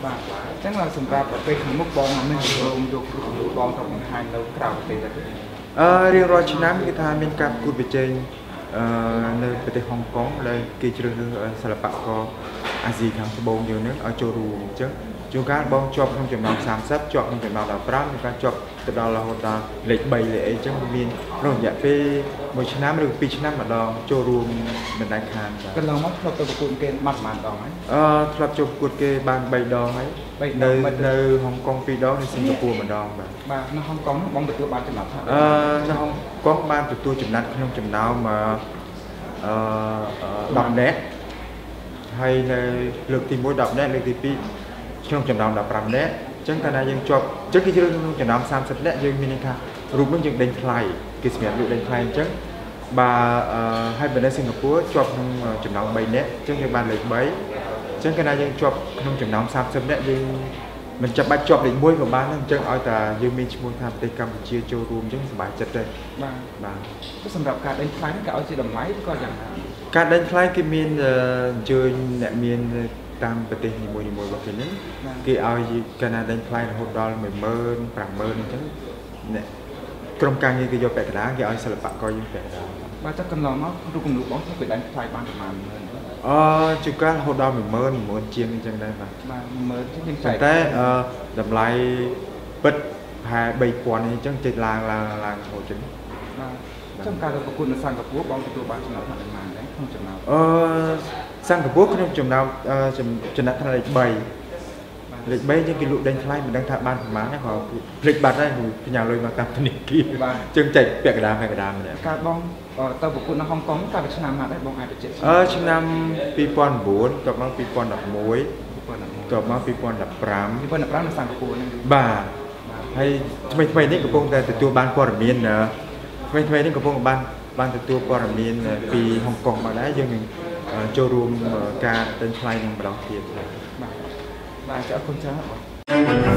បាទអញ្ចឹងសម្រាប់ពេលខាងមុខបងមានរោមយកបងទៅបង្ហាញនៅក្រៅប្រទេសទៅរៀងរាល់ឆ្នាំគឺថាមានការប្រកួតប្រជែងនៅប្រទេសហុងកុងដែលគេជ្រើសរើសសិល្បករអាស៊ីខាងត្បូងយើងនឹងឲ្យចូលរួមអញ្ចឹងជួនកាលបងជាប់ក្នុងចំណោម30ជាប់ក្នុងចំណោម15ជួនកាលជាប់ទៅដល់រហូតដល់លេខ3លេខអីអញ្ចឹងមានក្នុងរយៈពេល1ឆ្នាំឬ2ឆ្នាំម្ដងចូលរួមមិនដាច់ខាតកន្លងមកធ្លាប់ទៅប្រកួតគេបាត់ប្រហែលដងហើយធ្លាប់ចូលប្រកួតគេបាន3ដងហើយនៅហុងកុង2ដងនៅសិង្ហបុរីម្ដងបាទនៅហុងកុងបងទទួលបានចំណាត់ថានៅហុងកុងបានទទួលចំណាត់ក្នុងចំណោម10នាក់ហើយនៅលើកទី1 10នាក់លើកទី2ក្នុងចំណោម15នាក់អញ្ចឹងកាលណាយើងជាប់ចឹងគេជ្រើសក្នុងចំណោម30នាក់យើងមានន័យថារូបនឹងយើងដេញថ្លៃគេសម្រាប់យកដេញថ្លៃអញ្ចឹងបាទហើយបើនៅសិង្ហបុរីជាប់ក្នុងចំណោម3នាក់អញ្ចឹងយើងបានលេខ3អញ្ចឹងកាលណាយើងជាប់ក្នុងចំណោម30នាក់យើងមិនចាំបាច់ជាប់លេខ1ក៏បានដែរអញ្ចឹងឲ្យតែយើងមានឈ្មោះថាប្រទេសកម្ពុជាចូលរួមអញ្ចឹងសប្បាយចិត្តដែរបាទសម្រាប់ការដេញថ្លៃគេឲ្យជាតម្លៃក៏យ៉ាងណាការដេញថ្លៃគេមានអញ្ជើញអ្នកមានតាមប្រទេសនីមួយៗរបស់គេហ្នឹងគេឲ្យកាលណាដេញថ្លៃរហូតដល់10000 50000អញ្ចឹងអ្នកក្រុមការងារគេយកពាក់កណ្ដាលគេឲ្យសិល្បករយើងពាក់កណ្ដាលបាទតែកន្លងមករូបគំនូរបងគេដេញថ្លៃបានប្រហែលជួនកាលរហូតដល់10000ជាងអញ្ចឹងដែរបាទ 10000ជាងចែកតែតម្លៃពិតប្រហែល3000អញ្ចឹងចេញឡើងរហូតចឹងបាទចំការទៅប្រកួតនៅសិង្ហបុរីបងទទួលបានចំណាត់ថ្នាក់ប៉ុន្មានដែរក្នុងចំណោមសិង្ហបុរីក្នុងចំណោមចំណាត់ថ្នាក់លេខ3លេខ3យើងគេលក់ដេញថ្លៃមិនដឹងថាបានប្រហែលទេក៏ភ្លេចបាត់ដែរផ្ញើលុយមកតាមធនាគារចឹងចែកពាក់កណ្ដាលម្នាក់ការបងទៅប្រកួតនៅហុងកុងកាលពីឆ្នាំណាដែរបងអាចបញ្ជាក់ឆ្នាំ2009ក៏មក2011ក៏មក2015 នៅសិង្ហបុរីហ្នឹងបាទហើយថ្មីនេះកំពុងតែទទួលបានព័ត៌មានថ្មីនេះកំពុងបានទទួលព័ត៌មានពីហុងកុងមកដែរយើងនឹងចូលរួមការដេញថ្លៃនឹងម្ដងទៀតបាទអរគុណច្រើន